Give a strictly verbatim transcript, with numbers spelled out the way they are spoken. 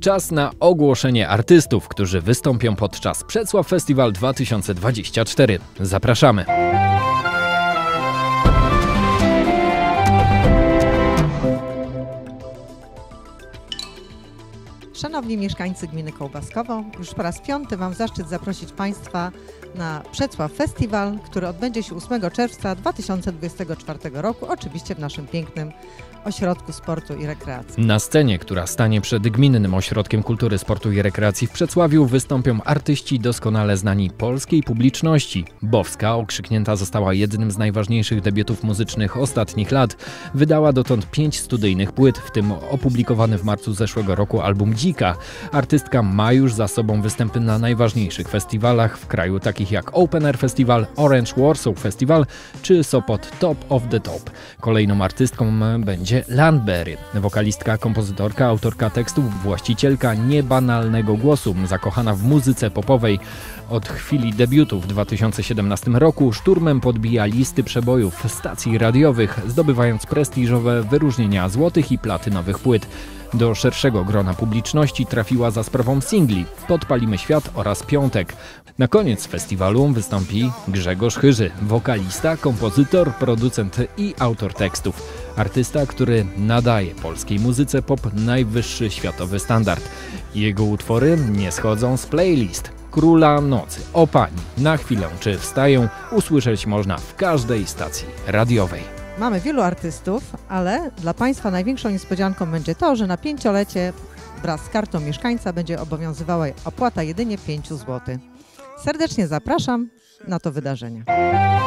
Czas na ogłoszenie artystów, którzy wystąpią podczas Przecław Festival dwa tysiące dwadzieścia cztery. Zapraszamy! Szanowni mieszkańcy gminy Kołbaskowo, już po raz piąty mam zaszczyt zaprosić Państwa na Przecław Festival, który odbędzie się ósmego czerwca dwa tysiące dwudziestego czwartego roku, oczywiście w naszym pięknym Ośrodku Sportu i Rekreacji. Na scenie, która stanie przed Gminnym Ośrodkiem Kultury, Sportu i Rekreacji w Przecławiu, wystąpią artyści doskonale znani polskiej publiczności. Bowska okrzyknięta została jednym z najważniejszych debiutów muzycznych ostatnich lat. Wydała dotąd pięć studyjnych płyt, w tym opublikowany w marcu zeszłego roku album Dzika. Artystka ma już za sobą występy na najważniejszych festiwalach w kraju, takich jak Open Air Festival, Orange Warsaw Festival czy Sopot Top of the Top. Kolejną artystką będzie Landberry, wokalistka, kompozytorka, autorka tekstów, właścicielka niebanalnego głosu, zakochana w muzyce popowej. Od chwili debiutu w dwa tysiące siedemnastym roku szturmem podbija listy przebojów stacji radiowych, zdobywając prestiżowe wyróżnienia złotych i platynowych płyt. Do szerszego grona publiczności trafiła za sprawą singli Podpalimy Świat oraz Piątek. Na koniec festiwalu wystąpi Grzegorz Chyży, wokalista, kompozytor, producent i autor tekstów. Artysta, który nadaje polskiej muzyce pop najwyższy światowy standard. Jego utwory nie schodzą z playlist. Króla Nocy, O Pani, Na chwilę czy Wstaję usłyszeć można w każdej stacji radiowej. Mamy wielu artystów, ale dla Państwa największą niespodzianką będzie to, że na pięciolecie wraz z kartą mieszkańca będzie obowiązywała opłata jedynie pięć złotych. Serdecznie zapraszam na to wydarzenie.